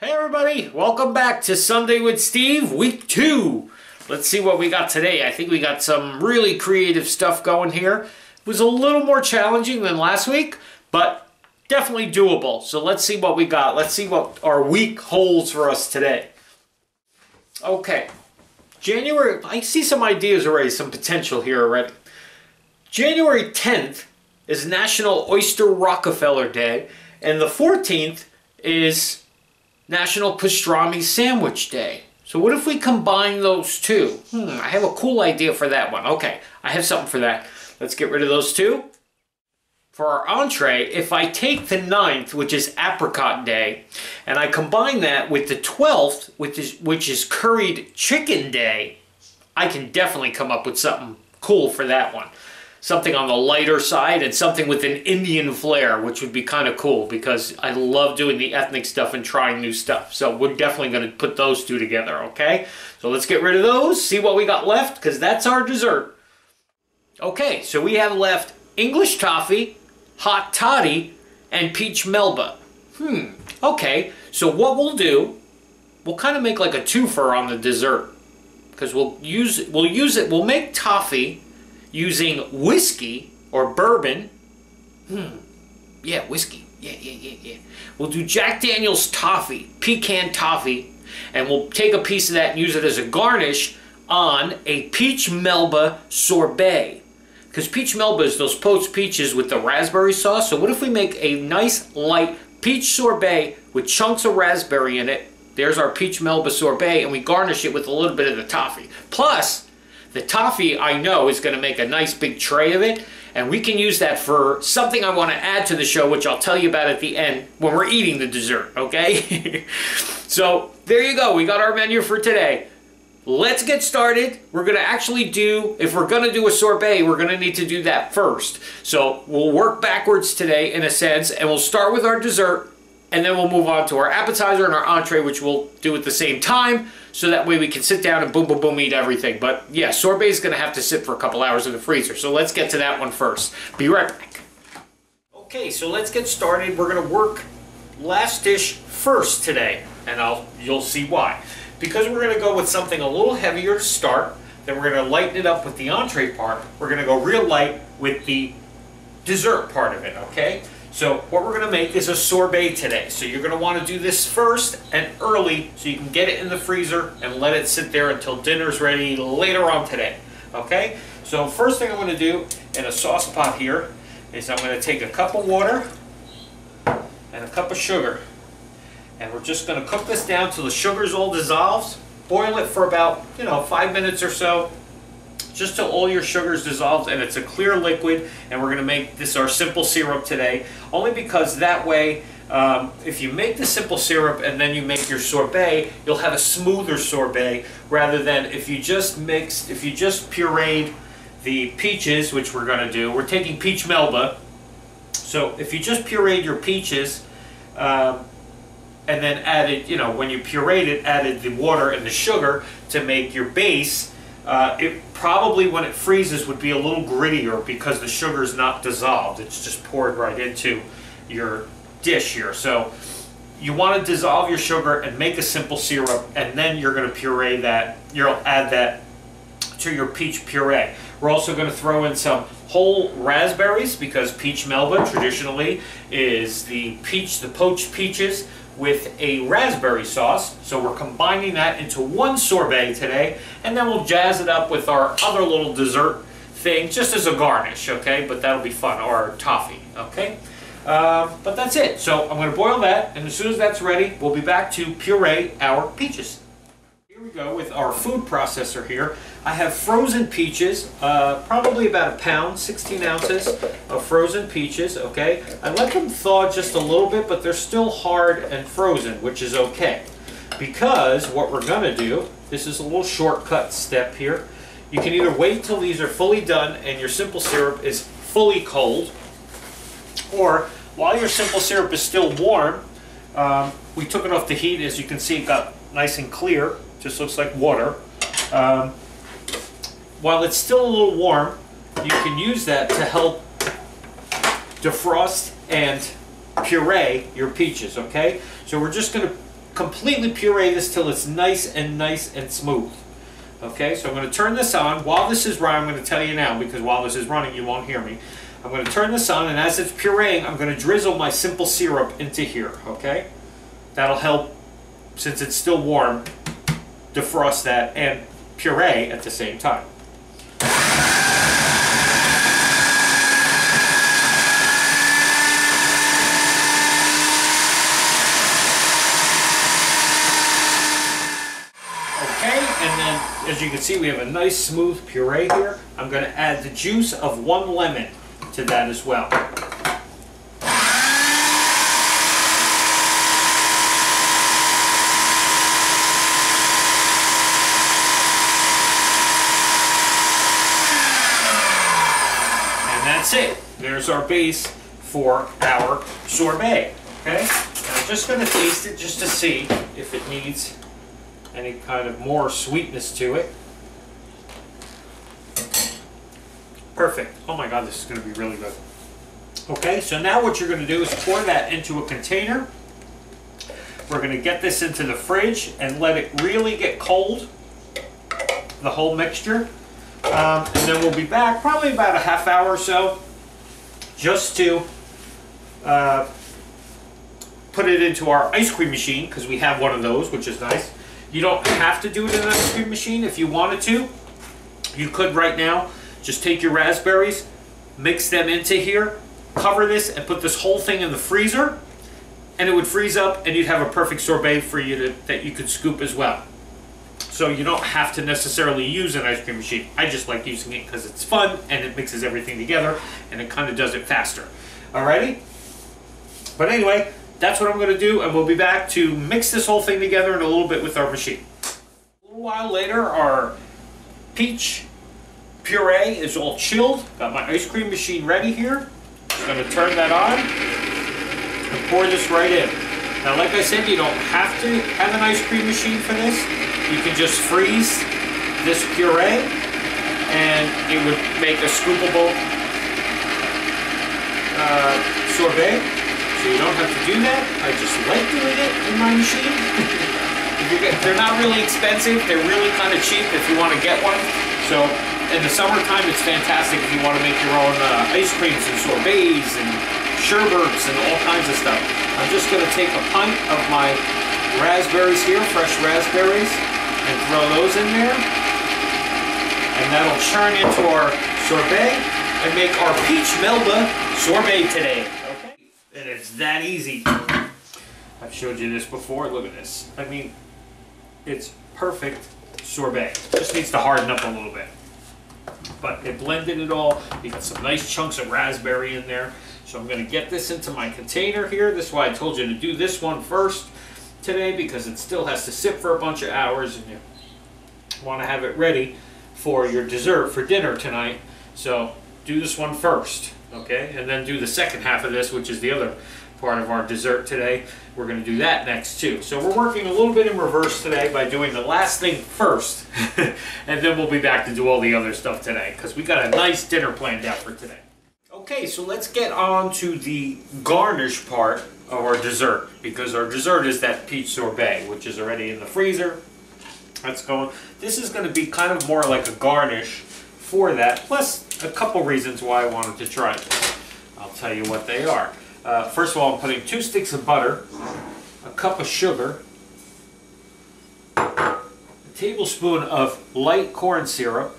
Hey everybody, welcome back to Sunday with Steve, week 2. Let's see what we got today. I think we got some really creative stuff going here. It was a little more challenging than last week, but definitely doable. So let's see what we got. Let's see what our week holds for us today. Okay, January, I see some ideas already, some potential here already. January 10th is National Oyster Rockefeller Day, and the 14th is National Pastrami Sandwich Day. So what if we combine those two? I have a cool idea for that one. Okay, I have something for that. Let's get rid of those two. For our entree, if I take the 9th, which is Apricot Day, and I combine that with the 12th, which is Curried Chicken Day, I can definitely come up with something cool for that one. Something on the lighter side and something with an Indian flair, which would be kind of cool because I love doing the ethnic stuff and trying new stuff. So we're definitely going to put those two together, okay? So let's get rid of those, see what we got left, because that's our dessert. Okay, so we have left English toffee, hot toddy, and peach melba. Okay, so what we'll do, we'll kind of make like a twofer on the dessert. Because we'll make toffee using whiskey or bourbon. Yeah, whiskey. Yeah. We'll do Jack Daniel's toffee, pecan toffee, and we'll take a piece of that and use it as a garnish on a peach melba sorbet. Because peach melba is those poached peaches with the raspberry sauce. So what if we make a nice light peach sorbet with chunks of raspberry in it? There's our peach melba sorbet, and we garnish it with a little bit of the toffee. Plus, the toffee, I know, is going to make a nice big tray of it, and we can use that for something I want to add to the show, which I'll tell you about at the end when we're eating the dessert, okay? So, there you go. We got our menu for today. Let's get started. We're going to actually do, if we're going to do a sorbet, we're going to need to do that first. So, we'll work backwards today, in a sense, and we'll start with our dessert, and then we'll move on to our appetizer and our entree, which we'll do at the same time. So that way we can sit down and boom, boom, boom, eat everything. But yeah, sorbet is going to have to sit for a couple hours in the freezer. So let's get to that one first. Be right back. Okay, so let's get started. We're going to work last dish first today. And you'll see why. Because we're going to go with something a little heavier to start. Then we're going to lighten it up with the entree part. We're going to go real light with the dessert part of it, okay? So what we're going to make is a sorbet today. So you're going to want to do this first and early so you can get it in the freezer and let it sit there until dinner's ready later on today. Okay? So first thing I'm going to do in a sauce pot here is I'm going to take a cup of water and a cup of sugar. And we're just going to cook this down till the sugar's all dissolves. Boil it for about, 5 minutes or so. Just till all your sugar's dissolved and it's a clear liquid, and we're going to make this our simple syrup today. Only because that way, if you make the simple syrup and then you make your sorbet, you'll have a smoother sorbet rather than if you just pureed the peaches, which we're going to do. We're taking peach melba. So if you just pureed your peaches and then added, when you pureed it, added the water and the sugar to make your base, it probably, when it freezes, would be a little grittier because the sugar is not dissolved. It's just poured right into your dish here. So you want to dissolve your sugar and make a simple syrup, and then you're going to puree that. You'll add that to your peach puree. We're also going to throw in some whole raspberries because peach melba traditionally is the poached peaches with a raspberry sauce. So we're combining that into one sorbet today, and then we'll jazz it up with our other little dessert thing just as a garnish, okay? But that'll be fun, or toffee, okay? But that's it. So I'm going to boil that, and as soon as that's ready, we'll be back to puree our peaches. Here we go with our food processor here. I have frozen peaches, probably about a pound, 16 ounces of frozen peaches, okay? I let them thaw just a little bit, but they're still hard and frozen, which is okay. Because what we're gonna do, this is a little shortcut step here. You can either wait till these are fully done and your simple syrup is fully cold, or while your simple syrup is still warm, we took it off the heat. As you can see, it got nice and clear, just looks like water. While it's still a little warm, you can use that to help defrost and puree your peaches, okay? So we're just going to completely puree this till it's nice and smooth. Okay, so I'm going to turn this on. While this is running, I'm going to tell you now, because while this is running you won't hear me. I'm going to turn this on, and as it's pureeing, I'm going to drizzle my simple syrup into here, okay? That'll help, since it's still warm, defrost that and puree at the same time. Okay, and then as you can see, we have a nice smooth puree here. I'm going to add the juice of 1 lemon to that as well. And that's it. There's our base for our sorbet. Okay? Now I'm just going to taste it just to see if it needs any kind of more sweetness to it. Perfect. Oh my God, this is going to be really good. Okay, so now what you're going to do is pour that into a container. We're going to get this into the fridge and let it really get cold, the whole mixture. And then we'll be back probably about a half hour or so just to put it into our ice cream machine, because we have one of those, which is nice. You don't have to do it in an ice cream machine. If you wanted to, you could right now. Just take your raspberries, mix them into here, cover this, and put this whole thing in the freezer, and it would freeze up, and you'd have a perfect sorbet for you that you could scoop as well. So you don't have to necessarily use an ice cream machine. I just like using it because it's fun, and it mixes everything together, and it kind of does it faster. Alrighty? But anyway, that's what I'm going to do, and we'll be back to mix this whole thing together in a little bit with our machine. A little while later, our peach puree is all chilled. Got my ice cream machine ready here. I'm going to turn that on and pour this right in. Now, like I said, you don't have to have an ice cream machine for this. You can just freeze this puree and it would make a scoopable sorbet. So you don't have to do that. I just like doing it in my machine. They're not really expensive. They're really kind of cheap if you want to get one. So in the summertime, it's fantastic if you want to make your own ice creams and sorbets and sherbets and all kinds of stuff. I'm just going to take a pint of my raspberries here, fresh raspberries, and throw those in there. And that'll churn into our sorbet and make our peach Melba sorbet today. Okay? And it's that easy. I've showed you this before. Look at this. I mean, it's perfect sorbet. Just needs to harden up a little bit. But it blended it all. You got some nice chunks of raspberry in there. So I'm going to get this into my container here. This is why I told you to do this one first today, because it still has to sit for a bunch of hours and you want to have it ready for your dessert for dinner tonight. So do this one first, okay? And then do the second half of this, which is the other part of our dessert today. We're going to do that next too. So we're working a little bit in reverse today by doing the last thing first, and then we'll be back to do all the other stuff today, because we got a nice dinner planned out for today. Okay, so let's get on to the garnish part of our dessert, because our dessert is that peach sorbet, which is already in the freezer. That's going. This is going to be kind of more like a garnish for that, plus a couple reasons why I wanted to try it. I'll tell you what they are. First of all, I'm putting 2 sticks of butter, a cup of sugar, a tablespoon of light corn syrup,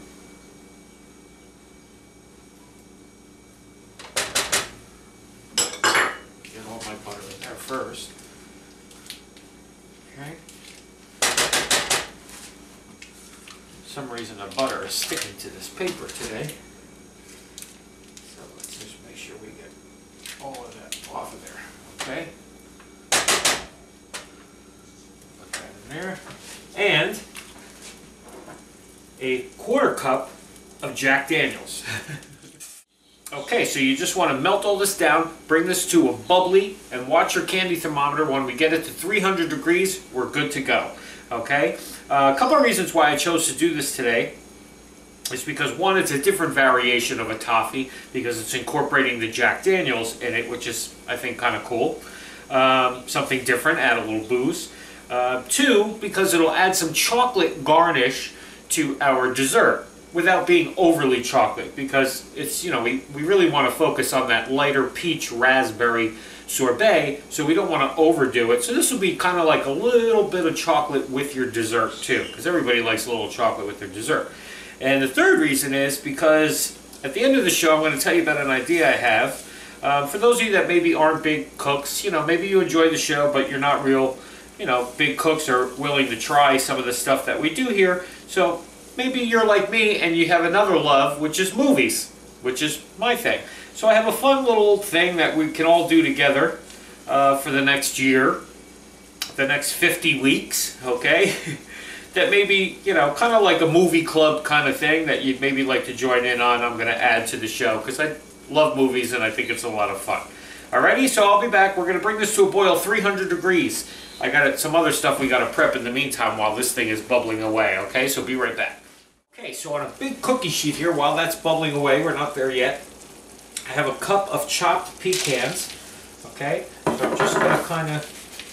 get all my butter in there first. Okay. For some reason the butter is sticking to this paper today. So let's just make sure we get all of that off of there, okay? Put that in there. And a 1/4 cup of Jack Daniels. Okay, so you just want to melt all this down, bring this to a bubbly, and watch your candy thermometer. When we get it to 300 degrees, we're good to go, okay? A couple of reasons why I chose to do this today. It's because, one, it's a different variation of a toffee because it's incorporating the Jack Daniels in it, which is, I think, kind of cool. Something different, add a little booze. 2, because it'll add some chocolate garnish to our dessert without being overly chocolate, because it's, you know, we really want to focus on that lighter peach raspberry sorbet, so we don't want to overdo it. So this will be kind of like a little bit of chocolate with your dessert too, because everybody likes a little chocolate with their dessert. And the third reason is because at the end of the show, I'm going to tell you about an idea I have. For those of you that maybe aren't big cooks, you know, maybe you enjoy the show, but you're not real, you know, big cooks or willing to try some of the stuff that we do here. So maybe you're like me and you have another love, which is movies, which is my thing. So I have a fun little thing that we can all do together for the next year, the next 50 weeks, okay? That maybe, you know, kind of like a movie club kind of thing that you'd maybe like to join in on. I'm going to add to the show because I love movies and I think it's a lot of fun. Alrighty, so I'll be back. We're going to bring this to a boil 300 degrees. I got some other stuff we got to prep in the meantime while this thing is bubbling away, okay? So be right back. Okay, so on a big cookie sheet here, while that's bubbling away, we're not there yet, I have a cup of chopped pecans, okay? So I'm just going to kind of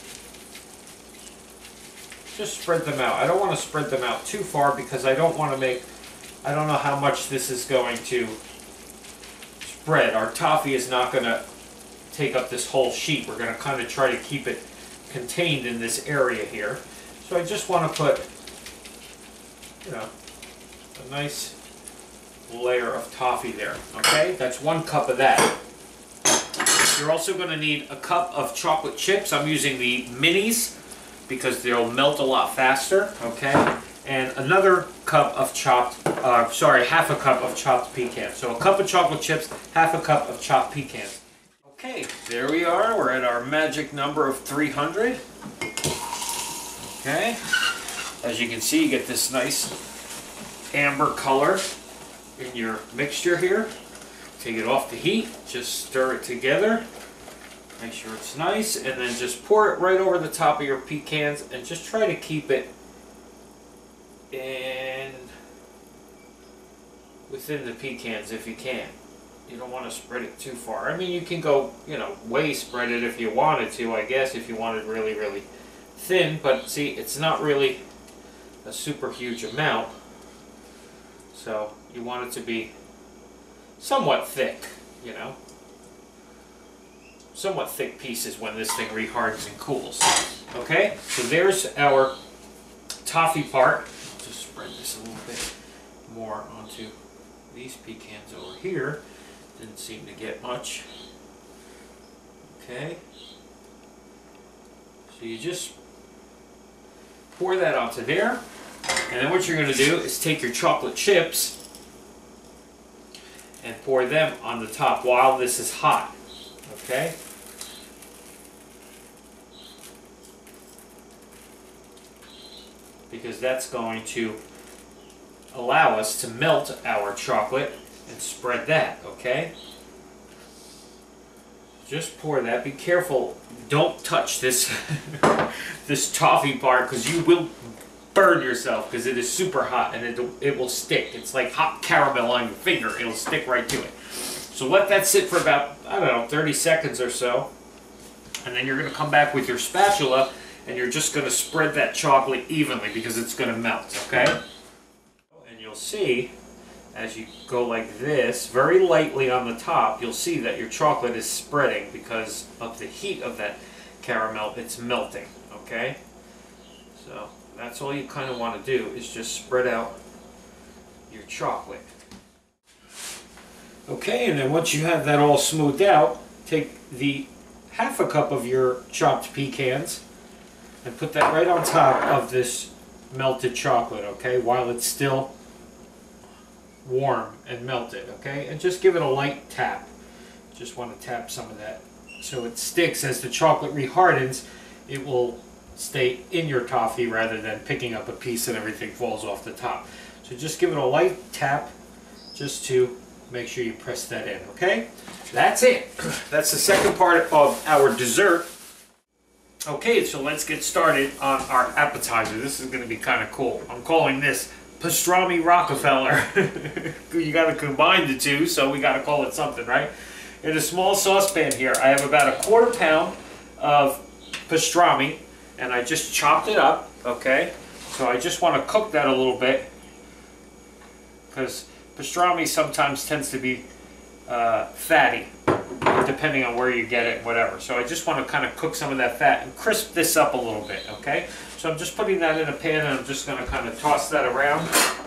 just spread them out. I don't want to spread them out too far because I don't want to make, I don't know how much this is going to spread. Our toffee is not going to take up this whole sheet. We're going to kind of try to keep it contained in this area here. So I just want to put, you know, a nice layer of toffee there. Okay, that's 1 cup of that. You're also going to need a cup of chocolate chips. I'm using the minis because they'll melt a lot faster. Okay, and another cup of chopped, half a cup of chopped pecans. So a cup of chocolate chips, half a cup of chopped pecans. Okay, there we are. We're at our magic number of 300. Okay, as you can see, you get this nice amber color in your mixture here. Take it off the heat, just stir it together, make sure it's nice, and then just pour it right over the top of your pecans and just try to keep it in within the pecans if you can. You don't want to spread it too far. I mean, you can go, you know, way spread it if you wanted to, I guess, if you wanted really, really thin, but see, it's not really a super huge amount. So you want it to be somewhat thick, you know. Somewhat thick pieces when this thing rehardens and cools. Okay, so there's our toffee part. Just spread this a little bit more onto these pecans over here. Didn't seem to get much. Okay. So you just pour that onto there. And then what you're going to do is take your chocolate chips and pour them on the top while this is hot. Okay? Because that's going to allow us to melt our chocolate and spread that, okay? Just pour that. Be careful. Don't touch this this toffee part because you will burn yourself because it is super hot and it will stick. It's like hot caramel on your finger. It'll stick right to it. So let that sit for about, I don't know, 30 seconds or so. And then you're going to come back with your spatula and you're just going to spread that chocolate evenly because it's going to melt, okay? And you'll see, as you go like this, very lightly on the top, you'll see that your chocolate is spreading because of the heat of that caramel. It's melting, okay? So that's all you kind of want to do is just spread out your chocolate. Okay, and then once you have that all smoothed out, take the half a cup of your chopped pecans and put that right on top of this melted chocolate, okay, while it's still warm and melted, okay? And just give it a light tap. Just want to tap some of that so it sticks. As the chocolate rehardens, it will stay in your toffee rather than picking up a piece and everything falls off the top. So just give it a light tap just to make sure you press that in, okay? That's it. That's the second part of our dessert. Okay, so let's get started on our appetizer. This is going to be kind of cool. I'm calling this Pastrami Rockefeller. You got to combine the two, so we got to call it something, right? In a small saucepan here, I have about a 1/4 pound of pastrami, and I just chopped it up, okay? So I just want to cook that a little bit because pastrami sometimes tends to be fatty, depending on where you get it, whatever. So I just want to kind of cook some of that fat and crisp this up a little bit, okay? So I'm just putting that in a pan and I'm just going to kind of toss that around.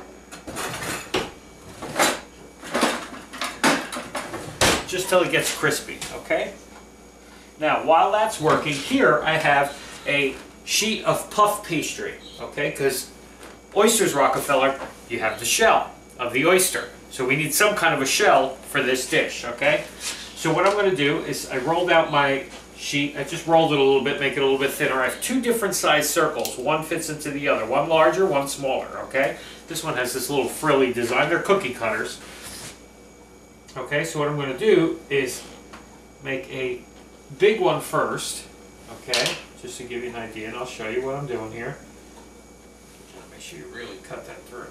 Just till it gets crispy, okay? Now, while that's working, here I have a sheet of puff pastry, okay? Because oysters, Rockefeller, you have the shell of the oyster. So we need some kind of a shell for this dish, okay? So what I'm going to do is I rolled out my sheet. I just rolled it a little bit, make it a little bit thinner. I have two different size circles. One fits into the other. One larger, one smaller, okay? This one has this little frilly design. They're cookie cutters. Okay, so what I'm going to do is make a big one first, okay? Just to give you an idea, and I'll show you what I'm doing here. Make sure you really cut that through.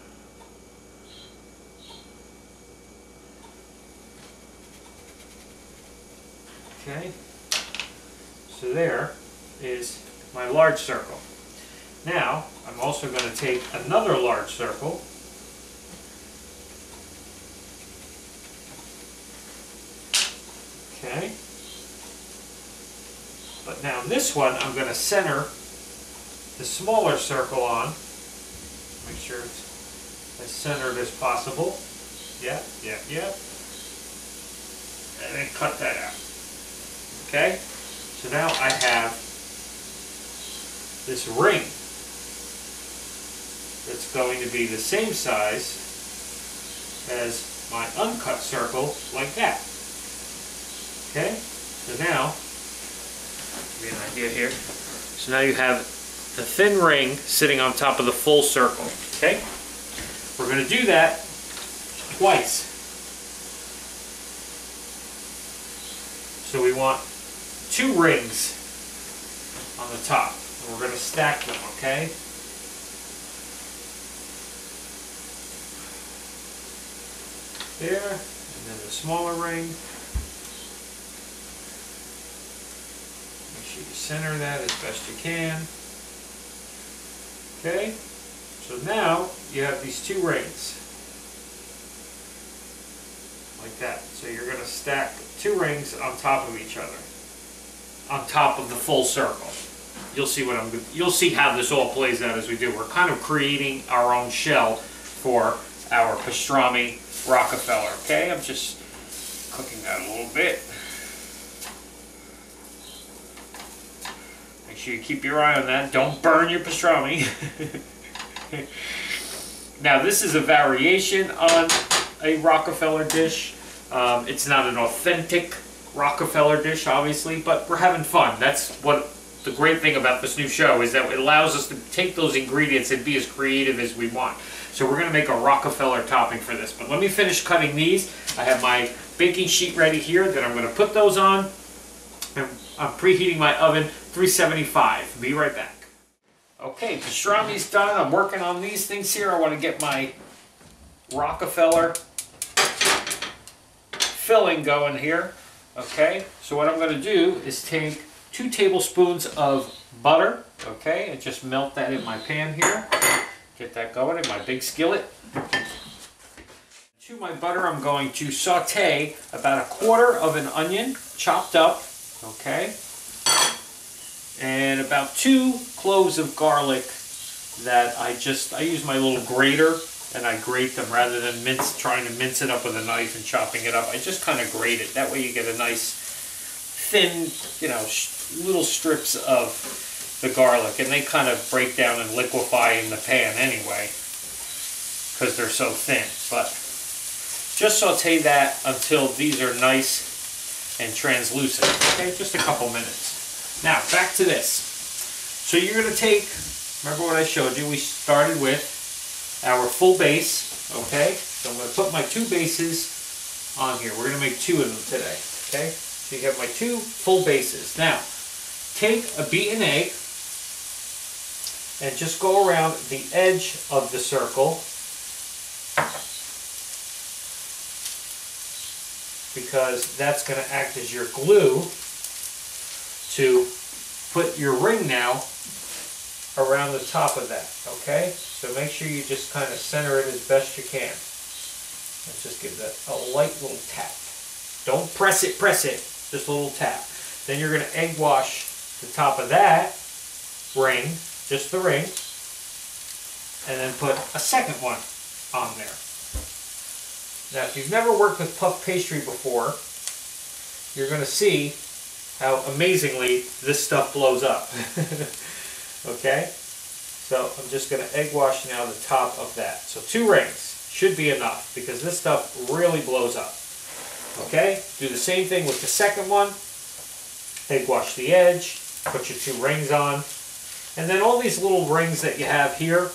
Okay, so there is my large circle. Now, I'm also going to take another large circle, okay, but now this one I'm going to center the smaller circle on, make sure it's as centered as possible, yeah, and then cut that out. Okay, so now I have this ring that's going to be the same size as my uncut circle, like that. Okay, so now, give you an idea here. So now you have the thin ring sitting on top of the full circle. Okay, we're going to do that twice. So we want two rings on the top, and we're going to stack them, okay? There, and then the smaller ring. Make sure you center that as best you can. Okay, so now you have these two rings, like that. So you're going to stack two rings on top of each other, on top of the full circle. You'll see you'll see how this all plays out as we do. We're kind of creating our own shell for our pastrami Rockefeller. Okay, I'm just cooking that a little bit. Make sure you keep your eye on that. Don't burn your pastrami. Now this is a variation on a Rockefeller dish. It's not an authentic Rockefeller dish, obviously, but we're having fun. That's what the great thing about this new show is, that it allows us to take those ingredients and be as creative as we want. So we're going to make a Rockefeller topping for this. But let me finish cutting these. I have my baking sheet ready here that I'm going to put those on. And I'm preheating my oven, 375. Be right back. Okay, pastrami's done. I'm working on these things here. I want to get my Rockefeller filling going here. Okay, so what I'm going to do is take 2 tablespoons of butter, okay, and just melt that in my pan here. Get that going in my big skillet. To my butter, I'm going to saute about 1/4 of an onion, chopped up, okay, and about 2 cloves of garlic that I use my little grater, and I grate them rather than trying to mince it up with a knife and chopping it up. I just kind of grate it. That way you get a nice thin, little strips of the garlic, and they kind of break down and liquefy in the pan anyway because they're so thin. But just saute that until these are nice and translucent. Okay, just a couple minutes. Now back to this. So you're going to take, remember what I showed you, we started with our full base, okay? So I'm going to put my 2 bases on here. We're going to make 2 of them today, okay? So you have my 2 full bases. Now, take a beaten egg and just go around the edge of the circle, because that's going to act as your glue to put your ring now around the top of that, okay? So make sure you just kind of center it as best you can. Let's just give that a light little tap. Don't press it, just a little tap. Then you're going to egg wash the top of that ring, just the ring, and then put a second one on there. Now, if you've never worked with puff pastry before, you're going to see how amazingly this stuff blows up. Okay? So I'm just going to egg wash now the top of that. So 2 rings should be enough because this stuff really blows up. Okay? Do the same thing with the second one. Egg wash the edge, put your 2 rings on, and then all these little rings that you have here,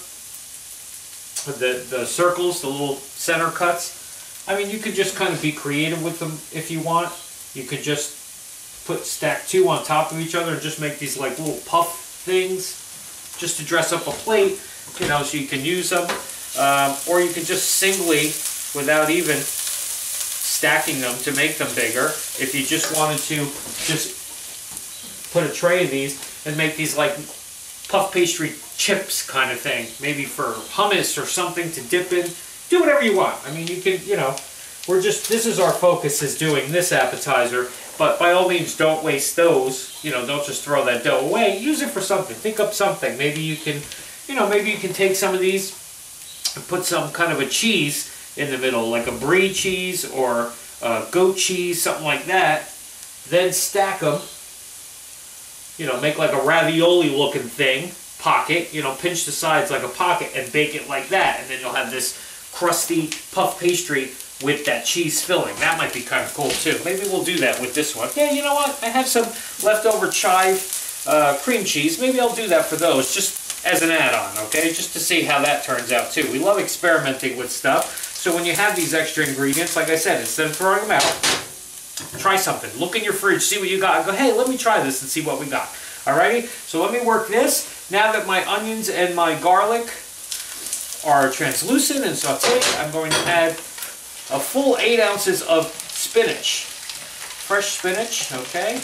the circles, the little center cuts, I mean, you could just kind of be creative with them if you want. You could just stack 2 on top of each other and just make these like little puff things just to dress up a plate, you know, so you can use them. Or you could just singly, without even stacking them to make them bigger, if you just wanted to just put a tray of these and make these like puff pastry chips kind of thing, maybe for hummus or something to dip in. Do whatever you want. I mean, you can, you know, this is our focus, is doing this appetizer, but by all means don't waste those. You know, don't just throw that dough away. Use it for something. Think up something. Maybe you can, you know, maybe you can take some of these and put some kind of a cheese in the middle, like a brie cheese or goat cheese, something like that. Then stack them. You know, make like a ravioli looking thing, pocket, you know, pinch the sides like a pocket and bake it like that. And then you'll have this crusty puff pastry with that cheese filling. That might be kind of cool too. Maybe we'll do that with this one. Yeah, you know what? I have some leftover chive cream cheese. Maybe I'll do that for those just as an add-on, okay? Just to see how that turns out too. We love experimenting with stuff. So when you have these extra ingredients, like I said, instead of throwing them out, try something. Look in your fridge, see what you got. Go, hey, let me try this and see what we got. Alrighty? So let me work this. Now that my onions and my garlic are translucent and sauteed, I'm going to add a full 8 ounces of spinach. Fresh spinach, okay?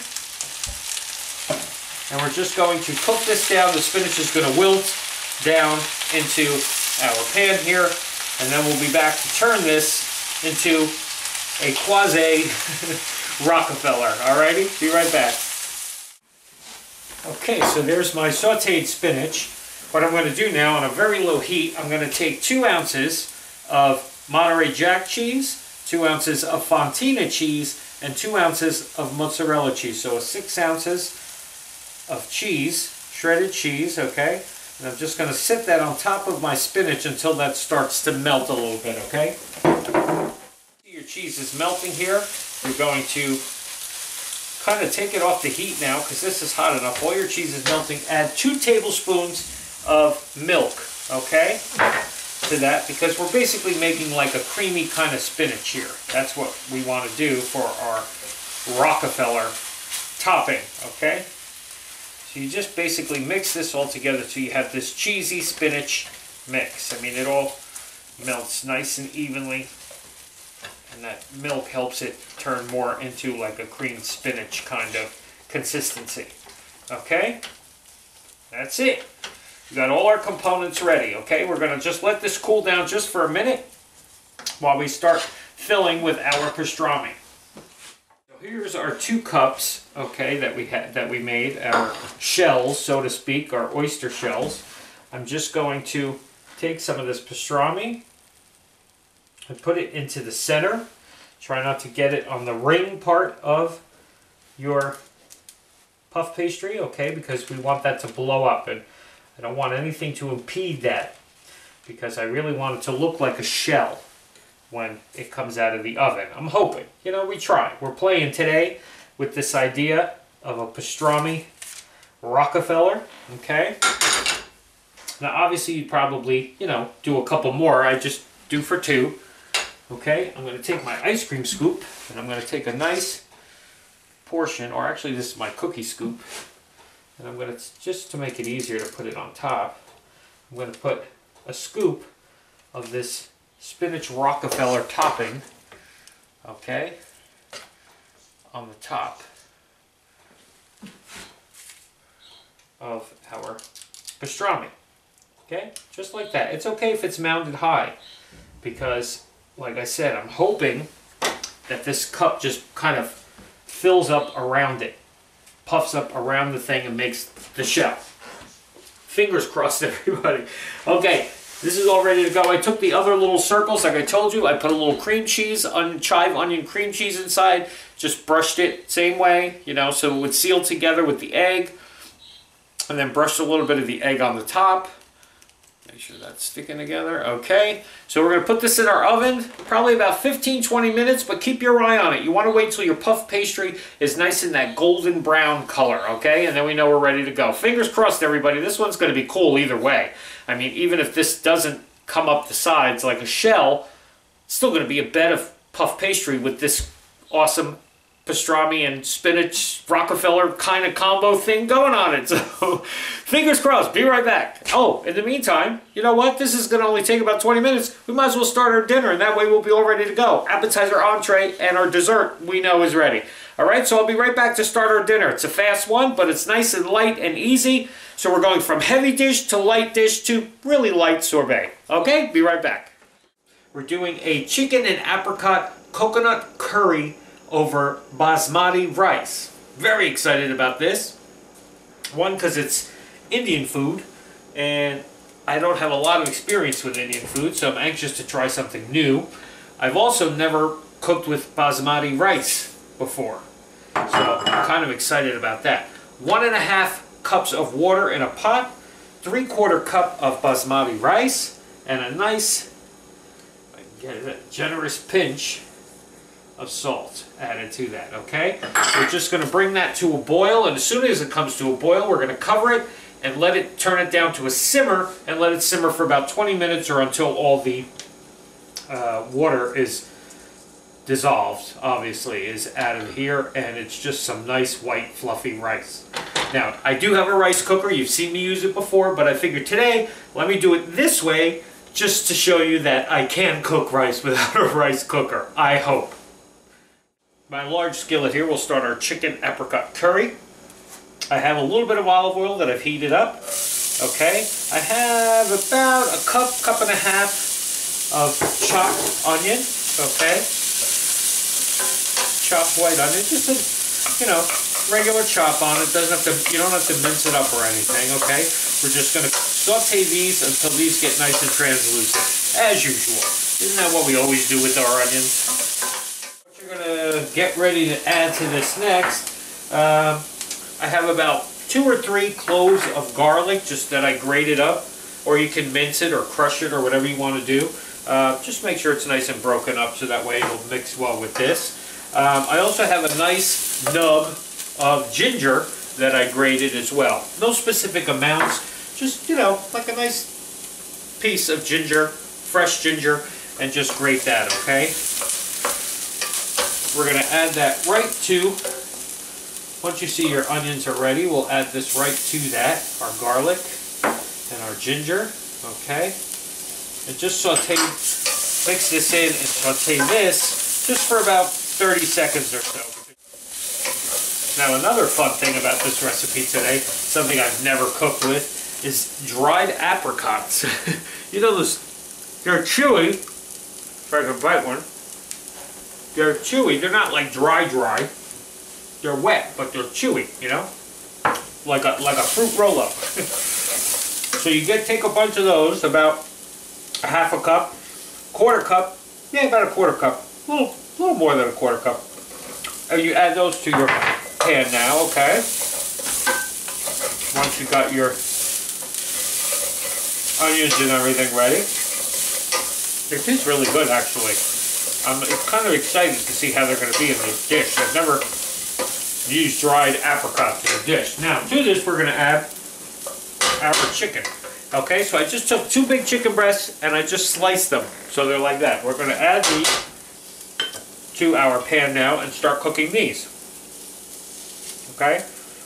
And we're just going to cook this down. The spinach is going to wilt down into our pan here. And then we'll be back to turn this into a quasi Rockefeller. Alrighty, be right back. Okay, so there's my sauteed spinach. What I'm going to do now on a very low heat, I'm going to take 2 ounces of Monterey Jack cheese, 2 ounces of Fontina cheese, and 2 ounces of mozzarella cheese. So 6 ounces of cheese, shredded cheese, okay? And I'm just going to sit that on top of my spinach until that starts to melt a little bit, okay? Your cheese is melting here. You're going to kind of take it off the heat now because this is hot enough. While your cheese is melting, add 2 tablespoons of milk, okay, to that, because we're basically making like a creamy kind of spinach here. That's what we want to do for our Rockefeller topping, okay? So you just basically mix this all together so you have this cheesy spinach mix. I mean, it all melts nice and evenly. And that milk helps it turn more into like a creamed spinach kind of consistency. Okay? That's it. We got all our components ready. Okay? We're going to just let this cool down just for a minute while we start filling with our pastrami. So here's our 2 cups, okay, that we made, our shells, so to speak, our oyster shells. I'm just going to take some of this pastrami and put it into the center. Try not to get it on the ring part of your puff pastry, okay, because we want that to blow up, and I don't want anything to impede that because I really want it to look like a shell when it comes out of the oven. I'm hoping. You know, we try. We're playing today with this idea of a pastrami Rockefeller, okay? Now, obviously, you'd probably, you know, do a couple more. I just do for 2. Okay, I'm going to take my ice cream scoop and I'm going to take a nice portion, or actually this is my cookie scoop, and I'm going to, just to make it easier to put it on top, I'm going to put a scoop of this spinach Rockefeller topping, okay, on the top. of our pastrami. Okay, just like that. It's okay if it's mounted high, because, like I said, I'm hoping that this cup just kind of fills up around it, puffs up around the thing and makes the shell. Fingers crossed, everybody. Okay, this is all ready to go. I took the other little circles, like I told you. I put a little cream cheese, chive onion cream cheese inside. Just brushed it same way, you know, so it would seal together with the egg. And then brushed a little bit of the egg on the top. Make sure that's sticking together. Okay, so we're going to put this in our oven, probably about 15-20 minutes, but keep your eye on it. You want to wait till your puff pastry is nice in that golden brown color, okay? And then we know we're ready to go. Fingers crossed, everybody. This one's going to be cool either way. I mean, even if this doesn't come up the sides like a shell, it's still going to be a bed of puff pastry with this awesome pastrami and spinach Rockefeller kind of combo thing going on it. So fingers crossed. Be right back. Oh, in the meantime, you know what? This is going to only take about 20 minutes. We might as well start our dinner, and that way we'll be all ready to go. Appetizer, entree, and our dessert we know is ready. All right, so I'll be right back to start our dinner. It's a fast one, but it's nice and light and easy. So we're going from heavy dish to light dish to really light sorbet. Okay, be right back. We're doing a chicken and apricot coconut curry over basmati rice. Very excited about this. One, because it's Indian food, and I don't have a lot of experience with Indian food, so I'm anxious to try something new. I've also never cooked with basmati rice before, so I'm kind of excited about that. 1.5 cups of water in a pot, 3/4 cup of basmati rice, and a nice, generous pinch of salt added to that, okay? We're just going to bring that to a boil, and as soon as it comes to a boil, we're going to cover it and let it turn it down to a simmer, and let it simmer for about 20 minutes or until all the water is dissolved, obviously, is added here, and it's just some nice white fluffy rice. Now, I do have a rice cooker. You've seen me use it before, but I figured today, let me do it this way just to show you that I can cook rice without a rice cooker, I hope. My large skillet here, we'll start our chicken apricot curry. I have a little bit of olive oil that I've heated up. Okay, I have about a cup and a half of chopped onion. Okay, chopped white onion, just a, you know, regular chop on it. Doesn't have to, you don't have to mince it up or anything. Okay, we're just going to saute these until these get nice and translucent, as usual. Isn't that what we always do with our onions? Gonna get ready to add to this next. I have about 2 or 3 cloves of garlic, just that I grated up, or you can mince it or crush it or whatever you want to do. Just make sure it's nice and broken up so that way it'll mix well with this. I also have a nice nub of ginger that I grated as well. No specific amounts, just, you know, like a nice piece of ginger, fresh ginger, and just grate that, okay? We're going to add that right to, once you see your onions are ready, we'll add this right to that, our garlic and our ginger, okay? And just saute, mix this in and saute this just for about 30 seconds or so. Now another fun thing about this recipe today, something I've never cooked with, is dried apricots. You know those, they're chewy, if I can bite one. They're chewy. They're not like dry. They're wet, but they're chewy, you know? Like a fruit roll-up. So you take a bunch of those, about a half a cup, 1/4 cup, yeah, about a 1/4 cup, a little more than a 1/4 cup. And you add those to your pan now, okay? Once you got your onions and everything ready. It tastes really good, actually. I'm kind of excited to see how they're going to be in this dish. I've never used dried apricots in a dish. Now, to this, we're going to add our chicken. Okay, so I just took 2 big chicken breasts and I just sliced them. So they're like that. We're going to add these to our pan now and start cooking these. Okay?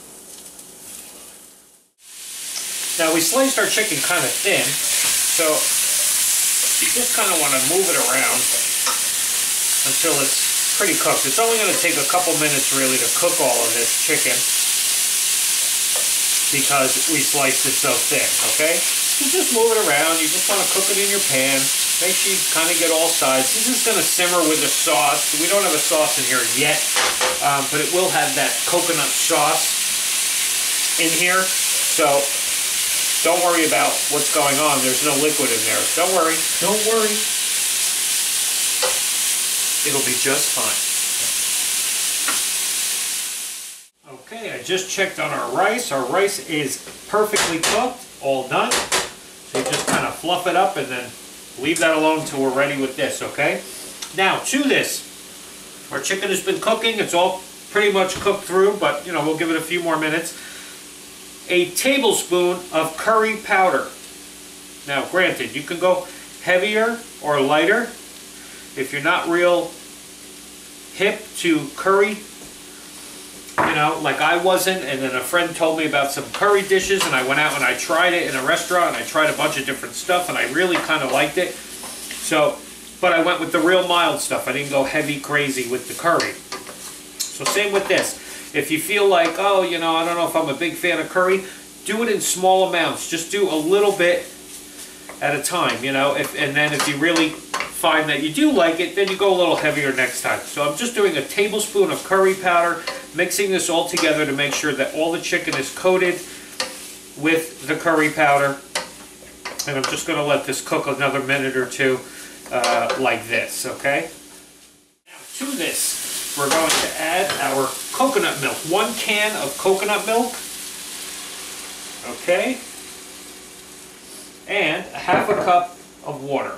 Now, we sliced our chicken kind of thin, so you just kind of want to move it around until it's pretty cooked. It's only going to take a couple minutes really to cook all of this chicken. because we sliced it so thin, okay? So just move it around. You just want to cook it in your pan. Make sure you kind of get all sides. This is going to simmer with the sauce. We don't have a sauce in here yet, but it will have that coconut sauce in here. So don't worry about what's going on. There's no liquid in there. Don't worry. Don't worry. It'll be just fine. Okay, I just checked on our rice. Our rice is perfectly cooked, all done. So you just kind of fluff it up and then leave that alone until we're ready with this, okay? Now, to this, our chicken has been cooking. It's all pretty much cooked through, but, you know, we'll give it a few more minutes. A tablespoon of curry powder. Now, granted, you can go heavier or lighter. If you're not real hip to curry, you know, like I wasn't, and then a friend told me about some curry dishes, and I went out and I tried it in a restaurant, and I tried a bunch of different stuff, and I really kind of liked it. So, but I went with the real mild stuff. I didn't go heavy crazy with the curry. So same with this. If you feel like, oh, you know, I don't know if I'm a big fan of curry, do it in small amounts. Just do a little bit at a time, you know, and then if you really find that you do like it, then you go a little heavier next time. So I'm just doing a tablespoon of curry powder, mixing this all together to make sure that all the chicken is coated with the curry powder. And I'm just going to let this cook another minute or two like this, okay? Now to this, we're going to add our coconut milk. 1 can of coconut milk, okay? And a ½ cup of water.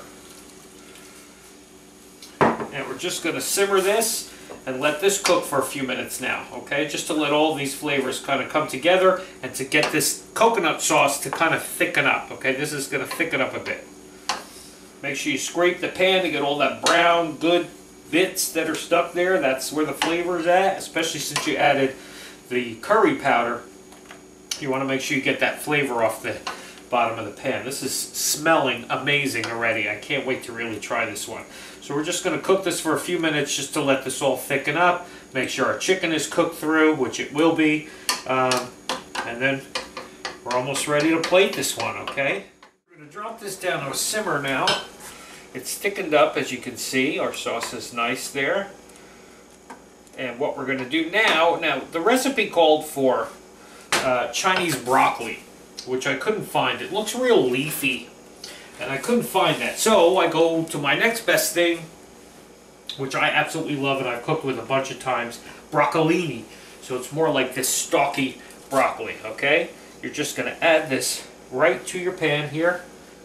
And we're just going to simmer this and let this cook for a few minutes now, okay? Just to let all these flavors kind of come together and to get this coconut sauce to kind of thicken up, okay? This is going to thicken up a bit. Make sure you scrape the pan to get all that brown, good bits that are stuck there. That's where the flavor is at, especially since you added the curry powder. You want to make sure you get that flavor off the bottom of the pan. This is smelling amazing already. I can't wait to really try this one. So we're just going to cook this for a few minutes just to let this all thicken up. Make sure our chicken is cooked through, which it will be. And then we're almost ready to plate this one, okay? We're going to drop this down to a simmer now. It's thickened up, as you can see. Our sauce is nice there. And what we're going to do now the recipe called for Chinese broccoli, which I couldn't find. It looks real leafy, and I couldn't find that. So I go to my next best thing, which I absolutely love and I've cooked with a bunch of times, broccolini. So it's more like this stalky broccoli, okay? You're just going to add this right to your pan here.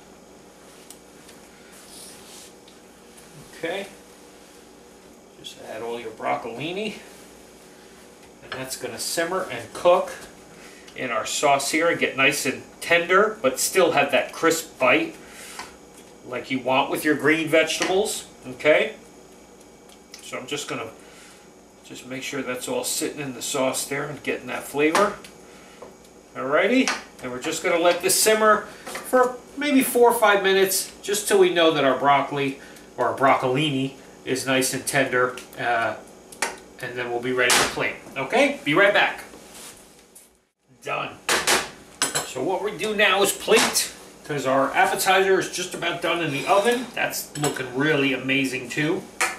Okay. Just add all your broccolini, and that's going to simmer and cook in our sauce here and get nice and tender, but still have that crisp bite like you want with your green vegetables, okay? So I'm just gonna make sure that's all sitting in the sauce there and getting that flavor. Alrighty, and we're just gonna let this simmer for maybe 4 or 5 minutes, just till we know that our broccoli, or our broccolini, is nice and tender, and then we'll be ready to plate. Okay, be right back. Done. So what we do now is plate, because our appetizer is just about done in the oven. That's looking really amazing too.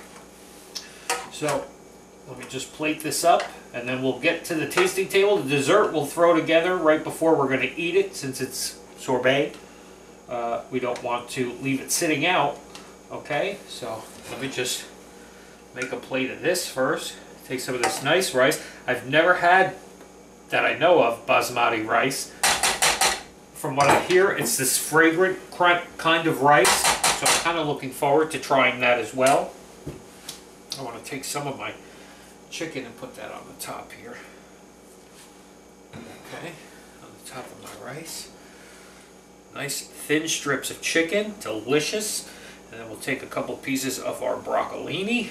So let me just plate this up, and then we'll get to the tasting table. The dessert we'll throw together right before we're going to eat it, since it's sorbet. We don't want to leave it sitting out. Okay, so let me just make a plate of this first. Take some of this nice rice. I've never had, that I know of, basmati rice. From what I hear, it's this fragrant kind of rice, so I'm kind of looking forward to trying that as well. I want to take some of my chicken and put that on the top here. Okay, on the top of my rice. Nice thin strips of chicken, delicious. And then we'll take a couple pieces of our broccolini.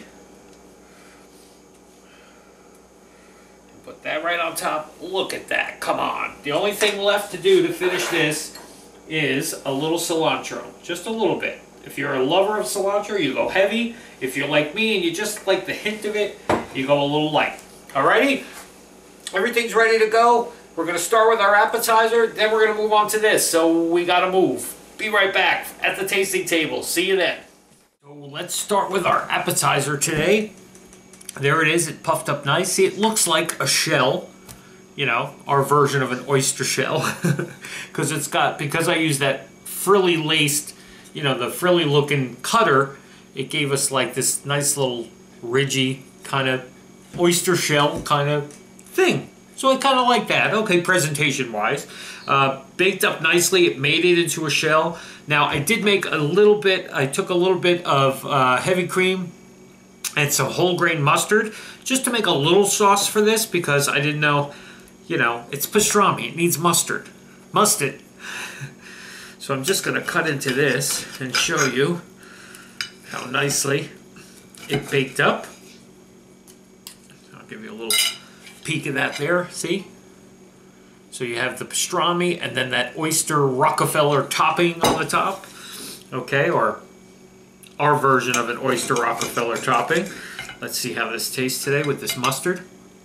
Put that right on top. Look at that. Come on. The only thing left to do to finish this is a little cilantro. Just a little bit. If you're a lover of cilantro, you go heavy. If you're like me and you just like the hint of it, you go a little light. Alrighty? Everything's ready to go. We're going to start with our appetizer, then we're going to move on to this. So we got to move. Be right back at the tasting table. See you then. So let's start with our appetizer today. There it is. It puffed up nice. See, it looks like a shell. You know, our version of an oyster shell. Because I use that frilly laced, you know, the frilly looking cutter, it gave us like this nice little ridgy kind of oyster shell kind of thing. So I kind of like that. Okay, presentation wise. Baked up nicely. It made it into a shell. Now I did make a little bit, I took a little bit of heavy cream and some whole grain mustard just to make a little sauce for this because I didn't know, you know, it's pastrami. It needs mustard. Mustard. So I'm just going to cut into this and show you how nicely it baked up. I'll give you a little peek of that there. See? So you have the pastrami and then that oyster Rockefeller topping on the top. Okay, or our version of an oyster Rockefeller topping. Let's see how this tastes today with this mustard.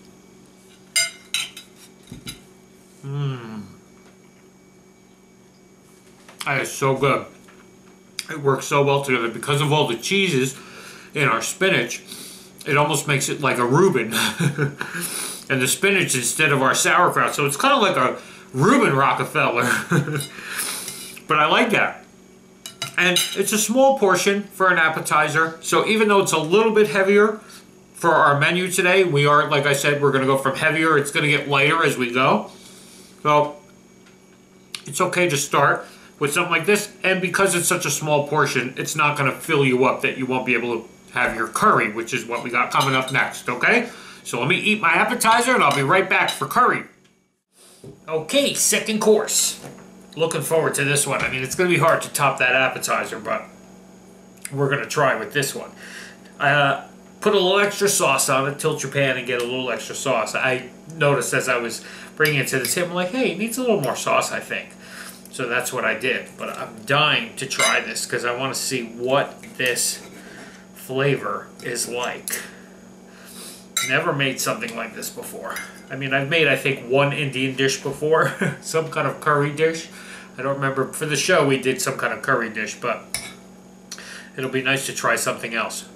That is so good. It works so well together because of all the cheeses in our spinach. It almost makes it like a Reuben. And the spinach instead of our sauerkraut. So it's kind of like a Reuben Rockefeller. But I like that. And it's a small portion for an appetizer. So even though it's a little bit heavier for our menu today, we are, like I said, we're going to go from heavier. It's going to get lighter as we go. So it's okay to start with something like this. And because it's such a small portion, it's not going to fill you up that you won't be able to have your curry, which is what we got coming up next, okay? So let me eat my appetizer and I'll be right back for curry. Okay, second course. Looking forward to this one. I mean, it's going to be hard to top that appetizer, but we're going to try with this one. Put a little extra sauce on it. Tilt your pan and get a little extra sauce. I noticed as I was bringing it to the table, I'm like, hey, it needs a little more sauce, I think. So that's what I did. But I'm dying to try this because I want to see what this flavor is like. Never made something like this before. I mean, I've made, I think, one Indian dish before. Some kind of curry dish. I don't remember. For the show, we did some kind of curry dish, but it'll be nice to try something else.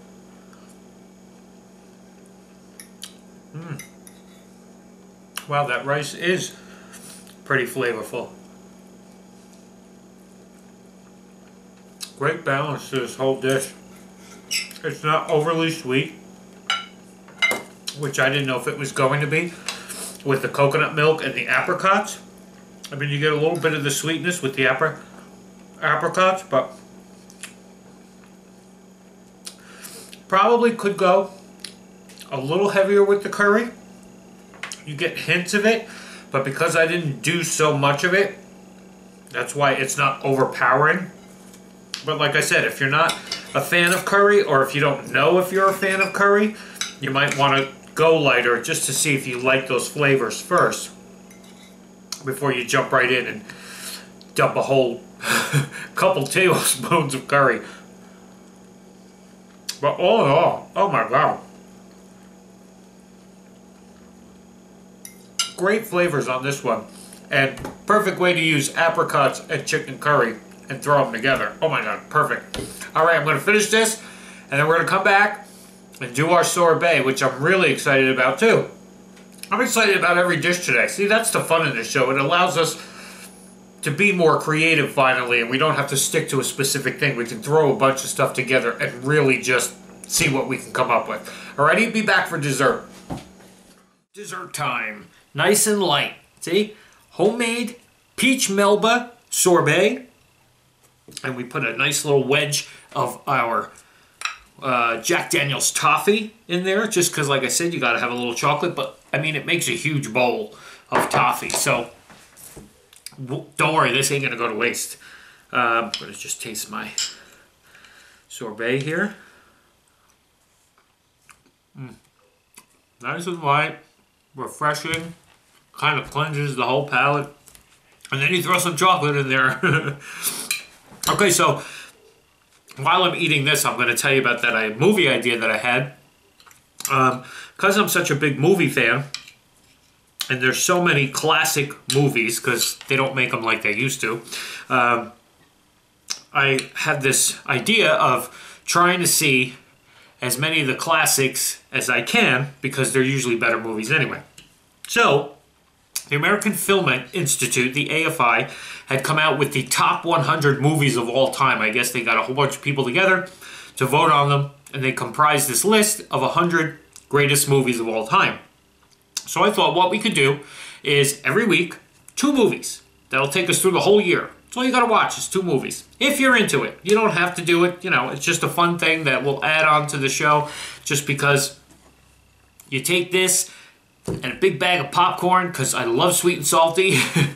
Wow, that rice is pretty flavorful. Great balance to this whole dish. It's not overly sweet, which I didn't know if it was going to be with the coconut milk and the apricots. I mean, you get a little bit of the sweetness with the apricots, but probably could go a little heavier with the curry. You get hints of it, but because I didn't do so much of it, that's why it's not overpowering. But like I said, if you're not a fan of curry, or if you don't know if you're a fan of curry, you might want to go lighter just to see if you like those flavors first before you jump right in and dump a whole couple tablespoons of curry. But all in all, oh my god. Great flavors on this one, and perfect way to use apricots and chicken curry and throw them together. Oh my god, perfect. Alright, I'm going to finish this, and then we're going to come back and do our sorbet, which I'm really excited about too. I'm excited about every dish today. See, that's the fun in this show. It allows us to be more creative finally, and we don't have to stick to a specific thing. We can throw a bunch of stuff together and really just see what we can come up with. Alrighty, be back for dessert. Dessert time. Nice and light. See? Homemade peach melba sorbet. And we put a nice little wedge of our Jack Daniel's toffee in there, just because, like I said, you got to have a little chocolate. But, I mean, it makes a huge bowl of toffee. So, don't worry, this ain't going to go to waste. I'm going to just taste my sorbet here. Nice and light, refreshing, kind of cleanses the whole palate. And then you throw some chocolate in there. Okay, so while I'm eating this, I'm going to tell you about that movie idea that I had. Because I'm such a big movie fan, and there's so many classic movies because they don't make them like they used to. I had this idea of trying to see as many of the classics as I can because they're usually better movies anyway. So, the American Film Institute, the AFI, had come out with the top 100 movies of all time. I guess they got a whole bunch of people together to vote on them, and they comprised this list of 100 greatest movies of all time. So I thought what we could do is every week, 2 movies. That'll take us through the whole year. That's all you gotta watch is 2 movies. If you're into it. You don't have to do it. You know, it's just a fun thing that we'll add on to the show just because you take this and a big bag of popcorn, because I love sweet and salty,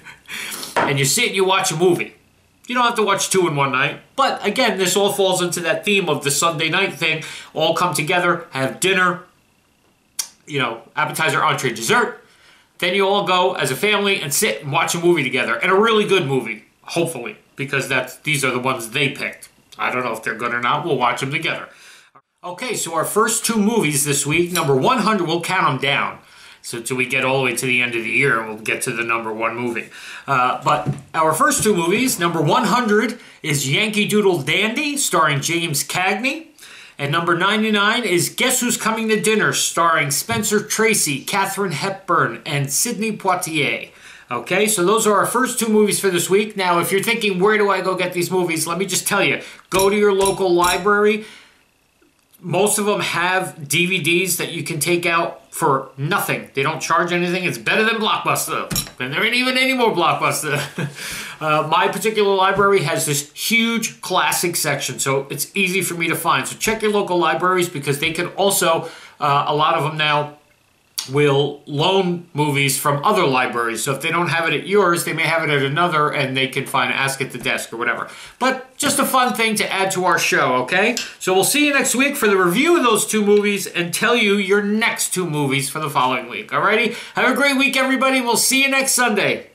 and you sit and you watch a movie. You don't have to watch 2 in one night. But again, this all falls into that theme of the Sunday night thing. All come together, have dinner, you know, appetizer, entree, dessert. Then you all go as a family and sit and watch a movie together. And a really good movie, hopefully, because these are the ones they picked. I don't know if they're good or not. We'll watch them together. Okay, so our first 2 movies this week, number 100, we'll count them down. So till we get all the way to the end of the year, we'll get to the number 1 movie. But our first 2 movies, number 100 is Yankee Doodle Dandy, starring James Cagney. And number 99 is Guess Who's Coming to Dinner, starring Spencer Tracy, Katharine Hepburn, and Sidney Poitier. Okay, so those are our first 2 movies for this week. Now, if you're thinking, where do I go get these movies? Let me just tell you, go to your local library. Most of them have DVDs that you can take out for nothing. They don't charge anything. It's better than Blockbuster. And there ain't even any more Blockbuster. My particular library has this huge classic section, so it's easy for me to find. So check your local libraries because they can also, a lot of them now, will loan movies from other libraries. So if they don't have it at yours, they may have it at another and they can ask at the desk or whatever. But just a fun thing to add to our show, okay? So we'll see you next week for the review of those 2 movies and tell you your next 2 movies for the following week, alrighty? Have a great week, everybody. We'll see you next Sunday.